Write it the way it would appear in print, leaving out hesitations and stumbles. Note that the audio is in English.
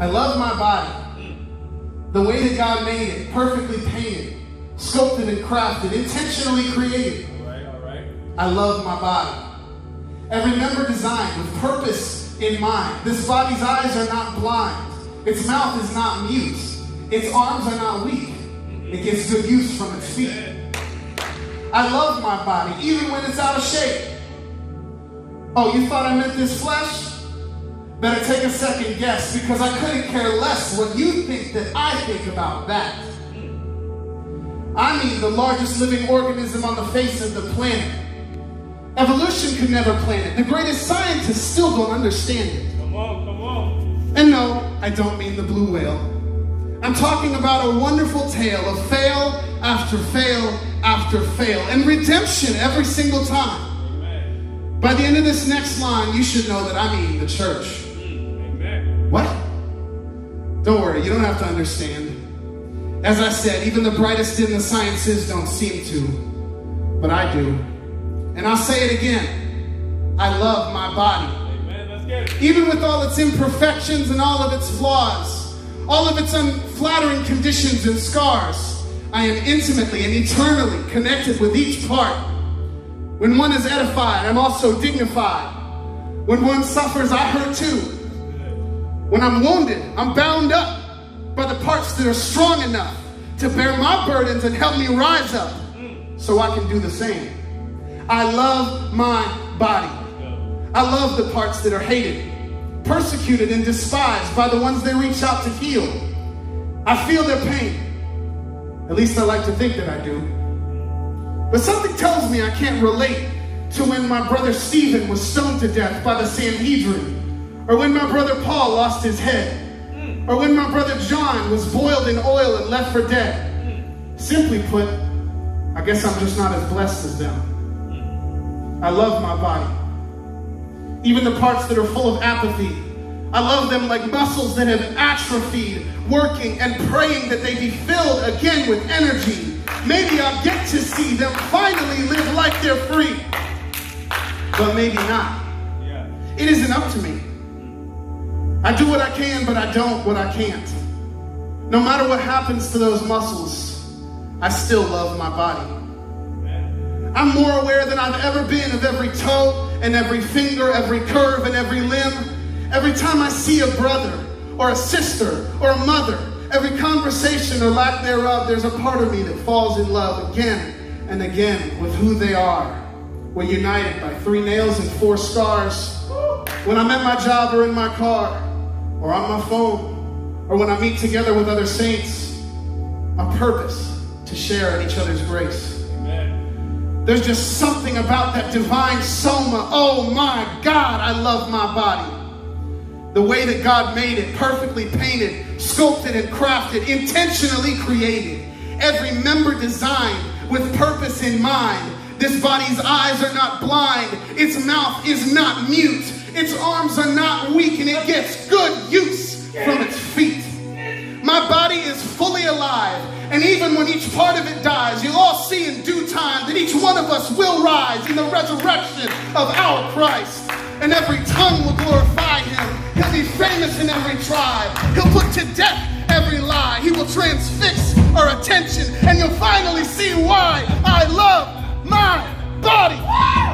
I love my body. The way that God made it, perfectly painted, sculpted and crafted, intentionally created. All right. I love my body. Every member designed with purpose in mind. This body's eyes are not blind. Its mouth is not mute. Its arms are not weak. It gets good use from its feet. I love my body, even when it's out of shape. Oh, you thought I meant this flesh? Better take a second guess, because I couldn't care less what you think that I think about that. I mean the largest living organism on the face of the planet. Evolution could never plan it. The greatest scientists still don't understand it. Come on. And no, I don't mean the blue whale. I'm talking about a wonderful tale of fail after fail after fail, and redemption every single time. Amen. By the end of this next line, you should know that I mean the church. Amen. What? Don't worry, you don't have to understand. As I said, even the brightest in the sciences don't seem to, but I do. And I'll say it again. I love my body. Amen. Let's get it. Even with all its imperfections and all of its flaws, all of its unflattering conditions and scars, I am intimately and eternally connected with each part. When one is edified, I'm also dignified. When one suffers, I hurt too. When I'm wounded, I'm bound up by the parts that are strong enough to bear my burdens and help me rise up so I can do the same. I love my body. I love the parts that are hated, persecuted, and despised by the ones they reach out to heal. I feel their pain. At least I like to think that I do. But something tells me I can't relate to when my brother Stephen was stoned to death by the Sanhedrin, or when my brother Paul lost his head, or when my brother John was boiled in oil and left for dead. Simply put, I guess I'm just not as blessed as them. I love my body. Even the parts that are full of apathy, I love them like muscles that have atrophied, working and praying that they be filled again with energy. Maybe I'll get to see them finally live like they're free. But maybe not. Yeah. It isn't up to me. I do what I can, but I don't what I can't. No matter what happens to those muscles, I still love my body. Amen. I'm more aware than I've ever been of every toe and every finger, every curve and every limb. Every time I see a brother or a sister or a mother, every conversation or lack thereof, there's a part of me that falls in love again and again with who they are. We're united by 3 nails and 4 scars. When I'm at my job or in my car or on my phone, or when I meet together with other saints, a purpose to share in each other's grace. Amen. There's just something about that divine soma. Oh my God, I love my body. The way that God made it, perfectly painted, sculpted and crafted, intentionally created. Every member designed with purpose in mind. This body's eyes are not blind. Its mouth is not mute. Its arms are not weak, and it gets good use from its feet. My body is fully alive, and even when each part of it dies, you'll all see in due time that each one of us will rise in the resurrection of our Christ. And every tongue will glorify him. He'll be famous in every tribe. He'll put to death every lie. He will transfix our attention, and you'll finally see why I love my body.